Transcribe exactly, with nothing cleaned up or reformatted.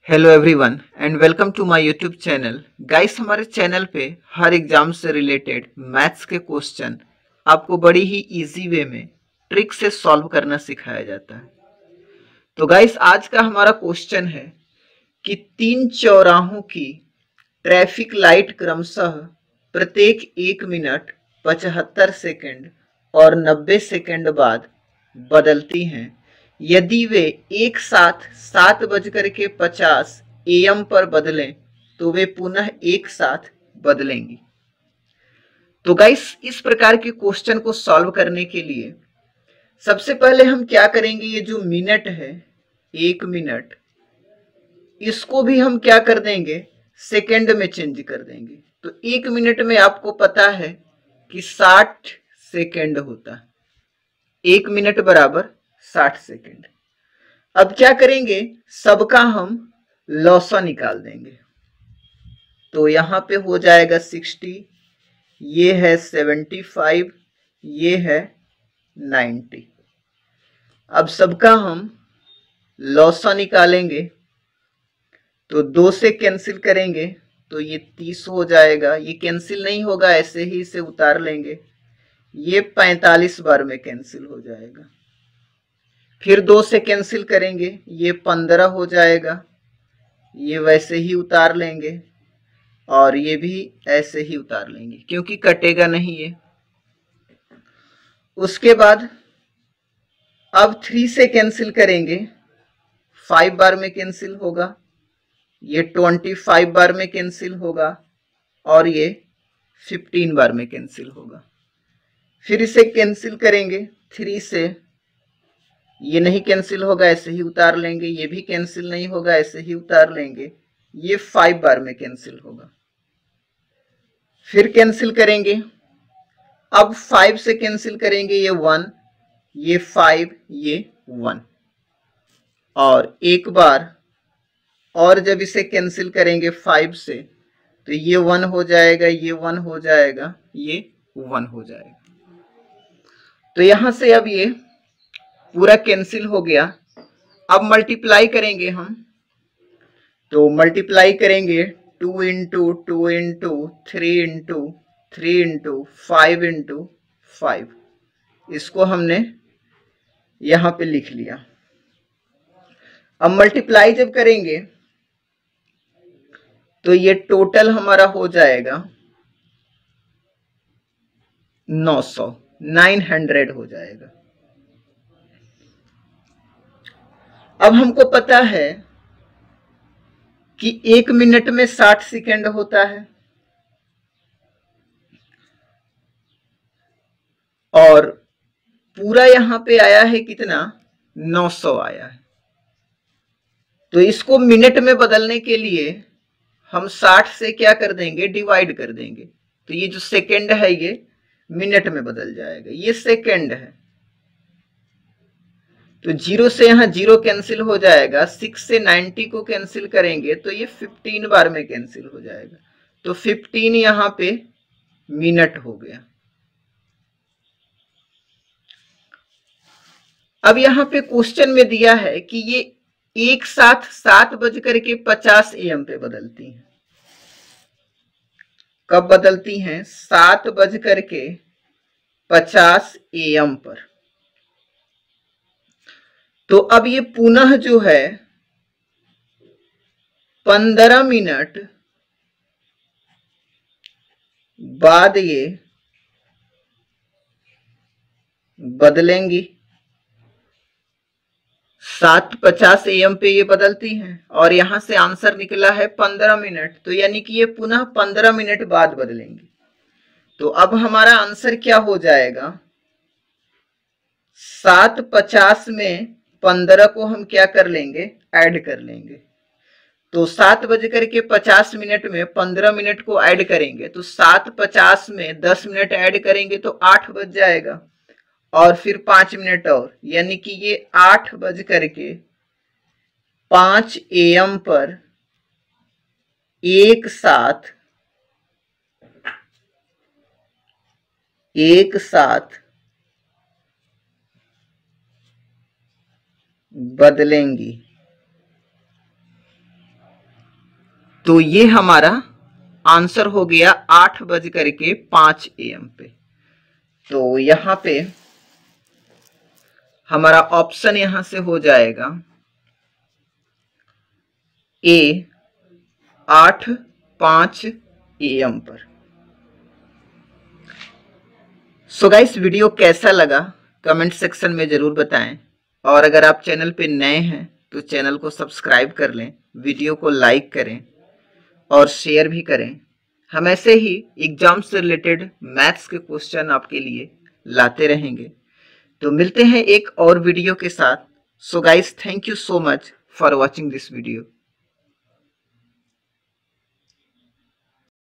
Hello everyone and welcome to my YouTube channel. Guys, हमारे channel पे हर exam से रिलेटेड मैथ्स के क्वेश्चन आपको बड़ी ही इजी वे में ट्रिक से सॉल्व करना सिखाया जाता है। तो गाइस, आज का हमारा क्वेश्चन है कि तीन चौराहों की ट्रैफिक लाइट क्रमशः प्रत्येक एक मिनट पचहत्तर सेकंड और नब्बे सेकंड बाद बदलती हैं। यदि वे एक साथ सात बजकर के पचास एएम पर बदलें तो वे पुनः एक साथ बदलेंगी। तो गाइस, इस प्रकार के क्वेश्चन को सॉल्व करने के लिए सबसे पहले हम क्या करेंगे, ये जो मिनट है एक मिनट, इसको भी हम क्या कर देंगे, सेकंड में चेंज कर देंगे। तो एक मिनट में आपको पता है कि साठ सेकंड होता है, एक मिनट बराबर साठ सेकंड। अब क्या करेंगे, सबका हम लॉसा निकाल देंगे। तो यहां पे हो जाएगा सिक्सटी, ये है सेवेंटी फाइव, ये है नाइन्टी। अब सबका हम लॉसा निकालेंगे तो दो से कैंसिल करेंगे तो ये तीस हो जाएगा। ये कैंसिल नहीं होगा, ऐसे ही इसे उतार लेंगे। ये पैंतालीस बार में कैंसिल हो जाएगा। फिर दो से कैंसिल करेंगे, ये पंद्रह हो जाएगा। ये वैसे ही उतार लेंगे और ये भी ऐसे ही उतार लेंगे क्योंकि कटेगा नहीं ये। उसके बाद अब थ्री से कैंसिल करेंगे, फाइव बार में कैंसिल होगा। ये ट्वेंटी फाइव बार में कैंसिल होगा और ये फिफ्टीन बार में कैंसिल होगा। फिर इसे कैंसिल करेंगे थ्री से, ये नहीं कैंसिल होगा, ऐसे ही उतार लेंगे। ये भी कैंसिल नहीं होगा, ऐसे ही उतार लेंगे। ये फाइव बार में कैंसिल होगा। फिर कैंसिल करेंगे, अब फाइव से कैंसिल करेंगे, ये वन, ये फाइव, ये वन। और एक बार और जब इसे कैंसिल करेंगे फाइव से तो ये वन हो जाएगा, ये वन हो जाएगा, ये वन हो जाएगा। तो यहां से अब ये पूरा कैंसिल हो गया। अब मल्टीप्लाई करेंगे हम, तो मल्टीप्लाई करेंगे two into two into three into three into five into five. इसको हमने यहां पे लिख लिया। अब मल्टीप्लाई जब करेंगे तो ये टोटल हमारा हो जाएगा नौ सौ, नाइन हंड्रेड हो जाएगा। अब हमको पता है कि एक मिनट में साठ सेकंड होता है और पूरा यहां पे आया है कितना, नौ सौ आया है। तो इसको मिनट में बदलने के लिए हम साठ से क्या कर देंगे, डिवाइड कर देंगे। तो ये जो सेकंड है ये मिनट में बदल जाएगा, ये सेकंड है। तो जीरो से यहां जीरो कैंसिल हो जाएगा। सिक्स से नाइन्टी को कैंसिल करेंगे तो ये फिफ्टीन बार में कैंसिल हो जाएगा। तो फिफ्टीन यहां पे मिनट हो गया। अब यहां पे क्वेश्चन में दिया है कि ये एक साथ सात बजकर के पचास एएम पे बदलती हैं। कब बदलती हैं, सात बजकर के पचास एएम पर। तो अब ये पुनः जो है पंद्रह मिनट बाद ये बदलेंगी। सात पचास एएम पे ये बदलती हैं और यहां से आंसर निकला है पंद्रह मिनट। तो यानी कि ये पुनः पंद्रह मिनट बाद बदलेंगी। तो अब हमारा आंसर क्या हो जाएगा, सात पचास में पंद्रह को हम क्या कर लेंगे, ऐड कर लेंगे। तो सात बजकर के पचास मिनट में पंद्रह मिनट को ऐड करेंगे तो सात पचास में दस मिनट ऐड करेंगे तो आठ बज जाएगा। और फिर पांच मिनट और, यानी कि ये आठ बज करके पांच एएम पर एक साथ एक साथ बदलेंगी। तो ये हमारा आंसर हो गया आठ बज करके पांच ए एम पे। तो यहां पे हमारा ऑप्शन यहां से हो जाएगा ए, आठ पांच ए एम पर। सो गाइस, वीडियो कैसा लगा कमेंट सेक्शन में जरूर बताएं, और अगर आप चैनल पे नए हैं तो चैनल को सब्सक्राइब कर लें, वीडियो को लाइक करें और शेयर भी करें। हम ऐसे ही एग्जाम से रिलेटेड मैथ्स के क्वेश्चन आपके लिए लाते रहेंगे। तो मिलते हैं एक और वीडियो के साथ। So guys, thank you so much for watching this video.